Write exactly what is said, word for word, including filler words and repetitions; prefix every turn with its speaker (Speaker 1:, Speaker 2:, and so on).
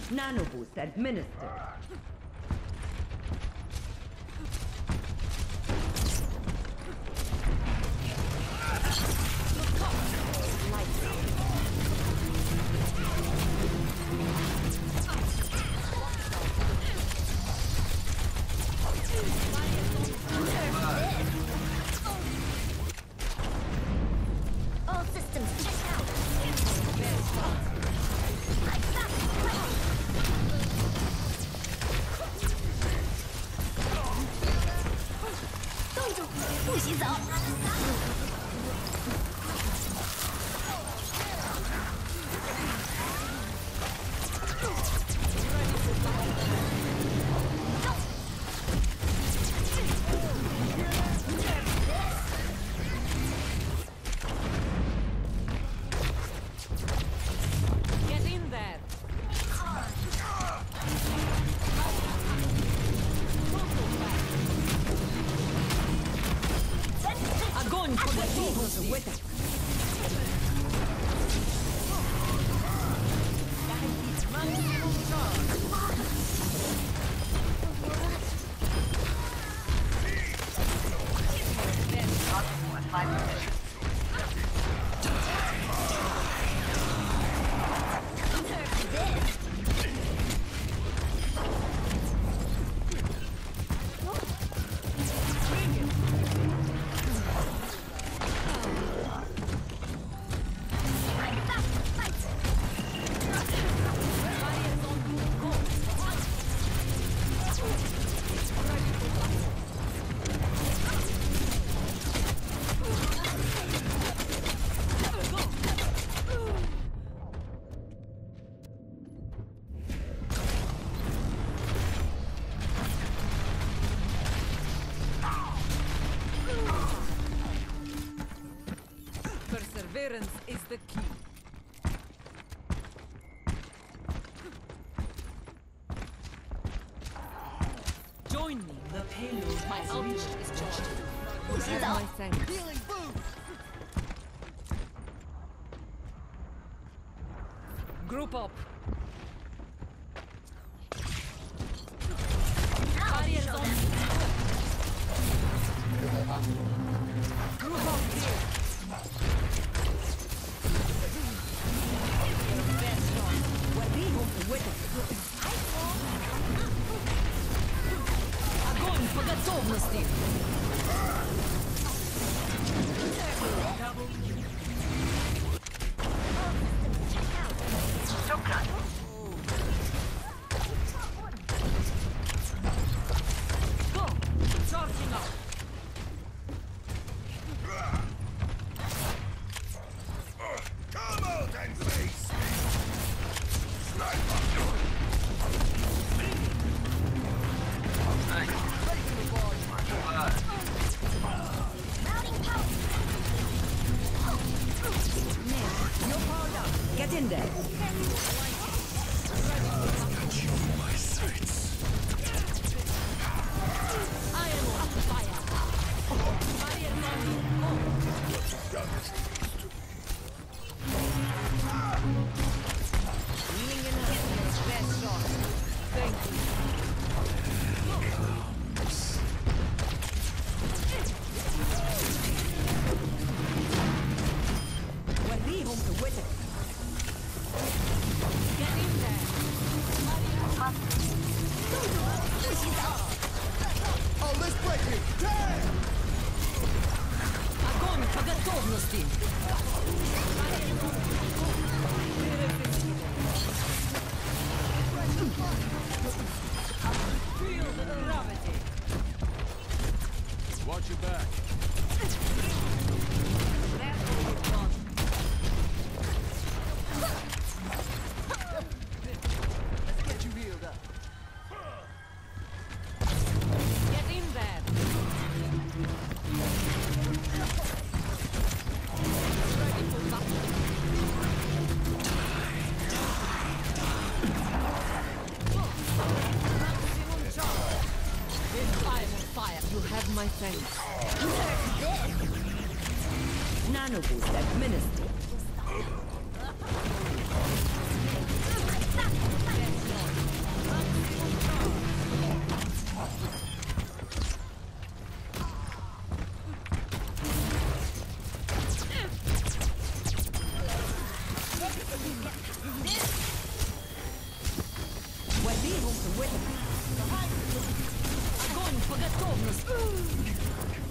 Speaker 1: Nanoboost administered.
Speaker 2: All systems check out. Don't do 不洗澡。
Speaker 3: Get in there! Огонь по готовности! Perseverance is the key. Join me. The payload. My ultimate is charged.
Speaker 2: 不洗澡。
Speaker 3: My thanks. Group up. Barriers on. Group up here. Огонь по готовности! Go! Charging up!
Speaker 4: Come out and face me! Sniper!
Speaker 1: No power down. Get in there.
Speaker 4: My sights.
Speaker 3: I am on fire! Fire Healing enough. Best shot. Thank you.
Speaker 1: وريهم قوتك.
Speaker 3: Get in there!
Speaker 2: 不洗澡。
Speaker 4: Oh, let's break it! Damn!
Speaker 3: Огонь по готовности! Feel the gravity!
Speaker 4: Watch your back.
Speaker 3: That's all we've done.
Speaker 4: Let's get you healed up.
Speaker 3: Get in there! Ready for battle! Maximum charge! This I'm on fire! You have my thanks.
Speaker 1: Nanoboost administered.
Speaker 3: Let's go.
Speaker 1: Возьми руку, вы-
Speaker 3: Огонь по готовности!